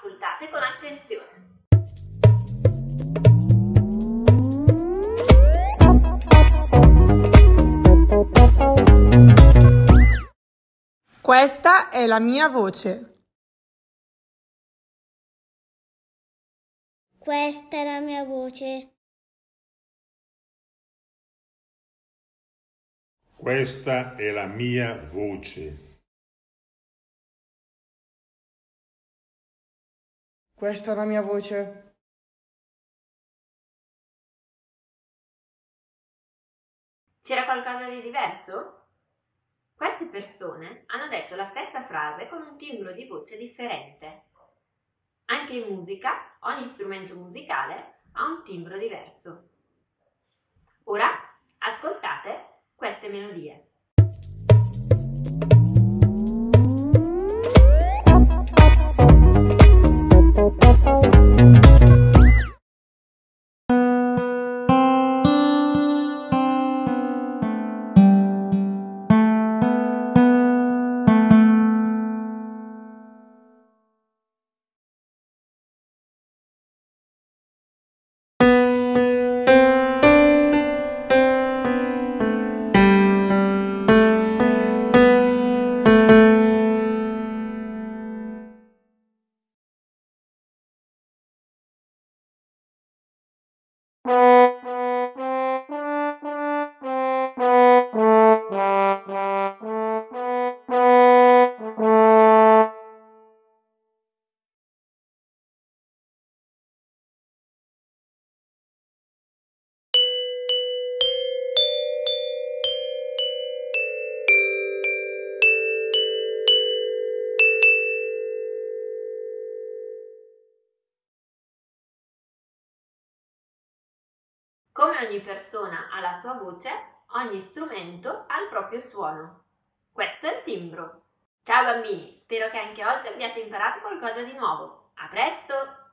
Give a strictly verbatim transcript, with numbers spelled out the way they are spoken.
ascoltate con attenzione. Questa è la mia voce. Questa è la mia voce. Questa è la mia voce. Questa è la mia voce. C'era qualcosa di diverso? Queste persone hanno detto la stessa frase con un timbro di voce differente. Anche in musica, ogni strumento musicale ha un timbro diverso. Ora ascoltate queste melodie. Come ogni persona ha la sua voce, ogni strumento ha il proprio suono. Questo è il timbro. Ciao bambini, spero che anche oggi abbiate imparato qualcosa di nuovo. A presto!